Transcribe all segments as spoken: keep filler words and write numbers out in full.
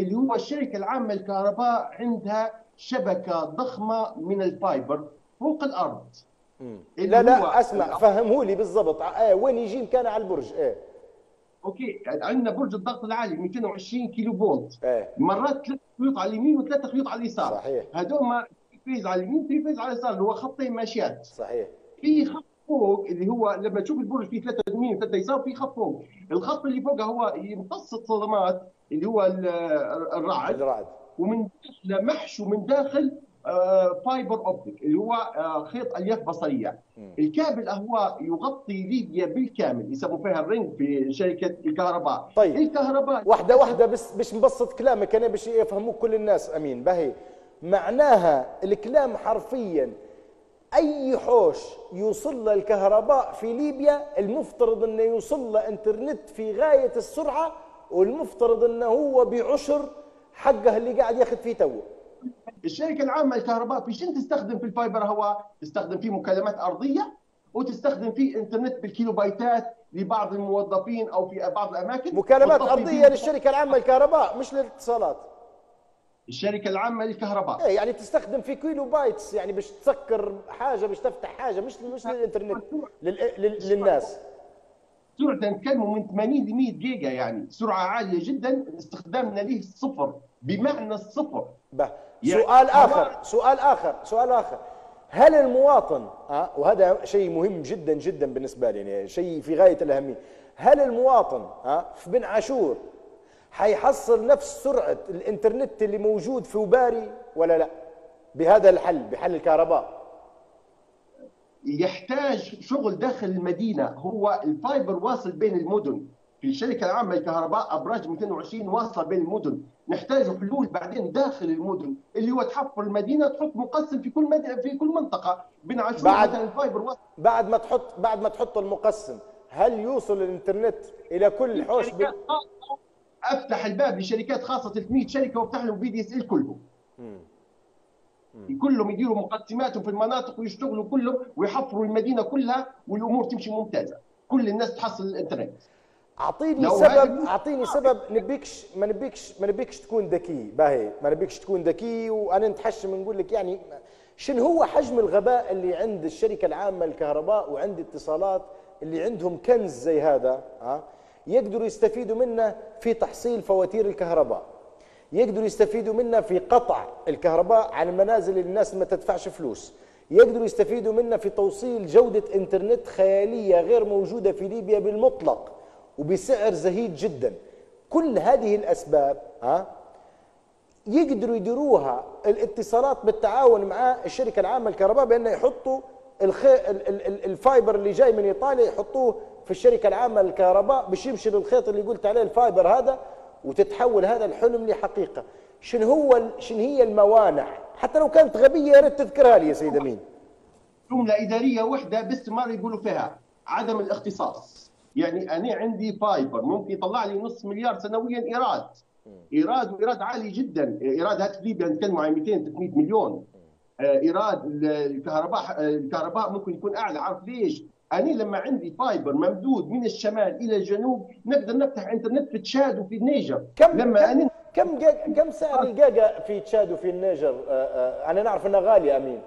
اللي هو الشركه العامه للكهرباء عندها شبكه ضخمه من الفايبر فوق الارض. مم. اللي لا هو لا اسمع، فهموا لي بالضبط. اه وين يجي مكان على البرج؟ ايه اوكي، عندنا برج الضغط العالي مئتين وعشرين كيلو فولت، ايه مرات ثلاث خيوط على اليمين وثلاث خيوط على اليسار. صحيح هذول ما فيز على اليمين في فيز على اليسار، اللي هو خطين ماشيات. صحيح. في خط فوق اللي هو لما تشوف البرج فيه ثلاثه يمين وثلاثه يسار، في خط فوق. الخط اللي فوقه هو يمتص الصدمات اللي هو الرعد، الرعد. ومن داخله محشو من داخل آه، فايبر اوبتيك اللي هو آه، خيط الياف بصريه. مم. الكابل هو يغطي ليبيا بالكامل، يسموا فيها الرنج في شركه الكهرباء. طيب الكهرباء واحدة واحدة بس باش نبسط كلامك أنا باش يفهموك كل الناس. أمين باهي، معناها الكلام حرفيا أي حوش يوصل له الكهرباء في ليبيا المفترض أنه يوصل له إنترنت في غاية السرعة، والمفترض أنه هو بعشر حقه اللي قاعد ياخذ فيه توه. الشركه العامه للكهرباء في شنو تستخدم في الفايبر هواء؟ تستخدم فيه مكالمات ارضيه، وتستخدم فيه انترنت بالكيلو بايتات لبعض الموظفين او في بعض الاماكن. مكالمات أرضية للشركة العامة للكهرباء مش للاتصالات. الشركه العامه للكهرباء ايه يعني تستخدم في كيلو بايتس، يعني باش تسكر حاجة، باش تفتح حاجة، مش مش للإنترنت لل... لل... للناس. سرعه نتكلموا من ثمانين ل مئة جيجا، يعني سرعه عاليه جدا، استخدامنا ليه صفر بمعنى الصفر. به. يعني سؤال آخر سؤال آخر سؤال آخر هل المواطن أه وهذا شيء مهم جدا جدا بالنسبة لي، يعني شيء في غاية الأهمية، هل المواطن أه في بن عاشور حيحصل نفس سرعة الإنترنت اللي موجود في وباري ولا لا بهذا الحل، بحل الكهرباء؟ يحتاج شغل داخل المدينه. هو الفايبر واصل بين المدن، في الشركه العامه للكهرباء ابراج مئتين وعشرين واصله بين المدن. نحتاج حلول بعدين داخل المدن، اللي هو تحفر المدينه، تحط مقسم في كل مد... في كل منطقه. بن عاشور بعد مثلا الفايبر واصل. بعد ما تحط بعد ما تحط المقسم، هل يوصل الانترنت الى كل حوش بال... افتح الباب لشركات خاصه ثلاثمئة شركه وافتح لهم بي دي اس ال كلهم. مم. كلهم يديروا مقسماتهم في المناطق ويشتغلوا كلهم ويحفروا المدينه كلها، والامور تمشي ممتازه، كل الناس تحصل الانترنت. اعطيني سبب اعطيني سبب نبيكش ما نبيكش ما نبيكش تكون ذكي باهي، ما نبيكش تكون ذكي، وانا نتحشم نقول لك يعني شنو هو حجم الغباء اللي عند الشركه العامه للكهرباء وعند اتصالات اللي عندهم كنز زي هذا ها يقدروا يستفيدوا منه في تحصيل فواتير الكهرباء، يقدروا يستفيدوا منه في قطع الكهرباء عن المنازل اللي الناس ما تدفعش فلوس، يقدروا يستفيدوا منه في توصيل جودة انترنت خيالية غير موجودة في ليبيا بالمطلق وبسعر زهيد جدا. كل هذه الأسباب ها يقدروا يديروها الاتصالات بالتعاون مع الشركة العامة للكهرباء، بأن يحطوا الخي... الفايبر اللي جاي من إيطاليا يحطوه في الشركة العامة للكهرباء باش يمشي للخيط اللي قلت عليه الفايبر هذا، وتتحول هذا الحلم لحقيقة. شنو هو شنو هي الموانع؟ حتى لو كانت غبية يا ريت تذكرها لي يا سيد أمين. جملة إدارية واحدة باستمرار يقولوا فيها عدم الاختصاص. يعني أنا عندي فايبر ممكن يطلع لي نص مليار سنويا إيراد، إيراد وإيراد عالي جدا. إيراد هاتف ليبيا نتكلم عن مئتين ثلاثمئة مليون. إيراد الكهرباء الكهرباء ممكن يكون أعلى. عارف ليش؟ أنا لما عندي فايبر ممدود من الشمال إلى الجنوب نقدر نفتح إنترنت في تشاد وفي النيجر. كم لما كم أنا كم, كم سعر الجاجا في تشاد وفي النيجر؟ أنا نعرف أنها غالية أمين.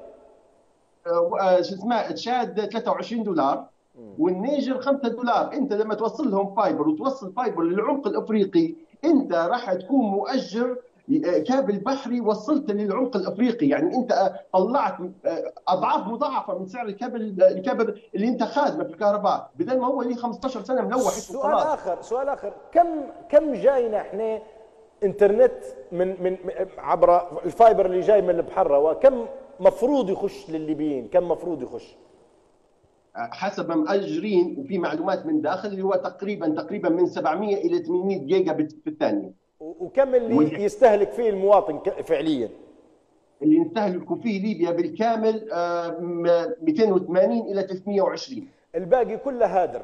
شو اسمها تشاد ثلاثة وعشرين دولار والنيجر خمسة دولار. انت لما توصل لهم فايبر وتوصل فايبر للعمق الافريقي انت راح تكون مؤجر كابل بحري وصلت للعمق الافريقي. يعني انت طلعت اضعاف مضاعفه من سعر الكابل الكابل اللي انت خادمه في الكهرباء، بدل ما هو ليه خمسة عشر سنه ملوح. سؤال اخر سؤال اخر كم كم جاينا احنا انترنت من من عبر الفايبر اللي جاي من البحر، وكم مفروض يخش للليبيين؟ كم مفروض يخش؟ حسب ما مأجرين وفي معلومات من داخل اللي هو تقريبا تقريبا من سبعمئة الى ثمانمئة جيجا بت في الثانيه. وكم اللي يستهلك فيه المواطن فعليا؟ اللي يستهلكوا فيه ليبيا بالكامل مئتين وثمانين الى ثلاثمئة وعشرين. الباقي كله هادر.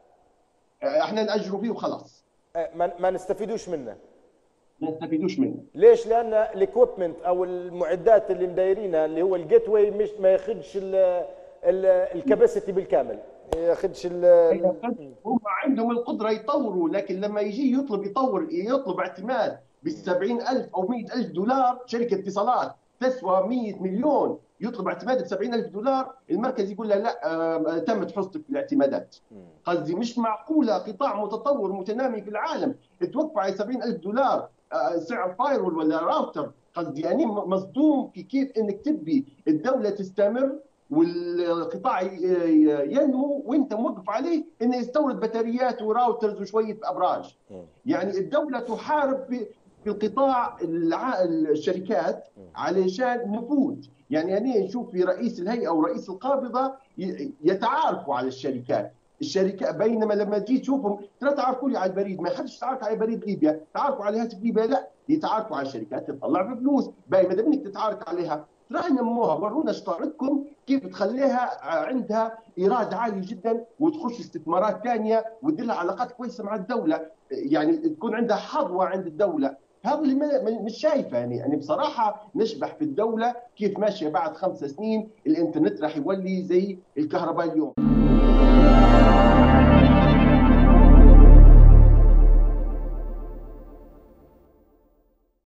احنا نأجروا فيه وخلاص. ما نستفيدوش منه. ما نستفيدوش منه. ليش؟ لان الاكويبمنت او المعدات اللي مدايرينها اللي هو الجيت واي مش ما ياخذش الكباسيتي بالكامل، ما ياخذش. هم عندهم القدره يطوروا، لكن لما يجي يطلب يطور يطلب اعتماد ب سبعين ألف او مئة ألف دولار، شركه اتصالات تسوى مئة مليون يطلب اعتماد ب سبعين ألف دولار، المركز يقول له لا آه تمت حصتك في الاعتمادات. قصدي مش معقوله قطاع متطور متنامي في العالم توقف على سبعين ألف دولار آه سعر فايرول ولا راوتر. قصدي يعني مصدوم في كيف انك تبي الدوله تستمر والقطاع ينمو وانت موقف عليه انه يستورد بطاريات وراوترز وشويه ابراج. يعني الدوله تحارب في في القطاع الشركات علشان نفوذ. يعني انا نشوف في رئيس الهيئه ورئيس القابضه يتعارفوا على الشركات، الشركه بينما لما تجي تشوفهم ترى تعارفوا لي على البريد، ما حدش تعارف على بريد ليبيا، تعارفوا على هاتف ليبيا لا، يتعارفوا على الشركات تطلع بفلوس، باي ما دام انك تتعارك عليها ترى نموها، ورونا شطارتكم كيف تخليها عندها ايراد عالي جدا وتخش استثمارات ثانيه وتدير لها علاقات كويسه مع الدوله، يعني تكون عندها حظوه عند الدوله. هذا اللي مش شايفه يعني يعني بصراحه نشبح في الدوله كيف ماشيه بعد خمس سنين الانترنت راح يولي زي الكهرباء اليوم.